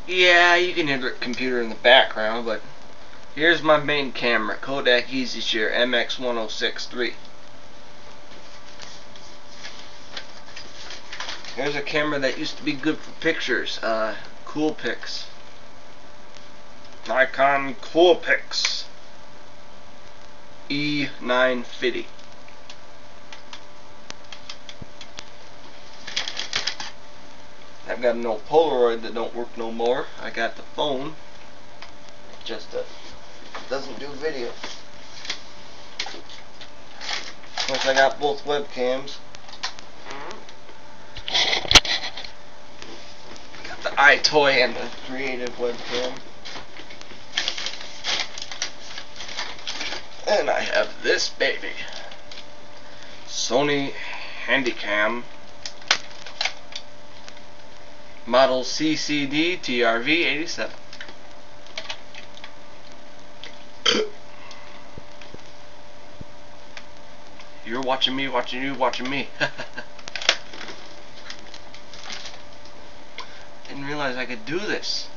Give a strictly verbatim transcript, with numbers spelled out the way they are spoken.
Yeah, you can hear the computer in the background, but here's my main camera, Kodak EasyShare M X one oh six three. Here's a camera that used to be good for pictures, uh, Coolpix. Nikon Coolpix E nine fifty. I've got an old Polaroid that don't work no more. I got the phone. It just uh, doesn't do video. Of course, I got both webcams. Got the iToy and the Creative webcam. And I have this baby. Sony Handycam. Model C C D T R V eighty-seven. You're watching me, watching you, watching me. Didn't realize I could do this.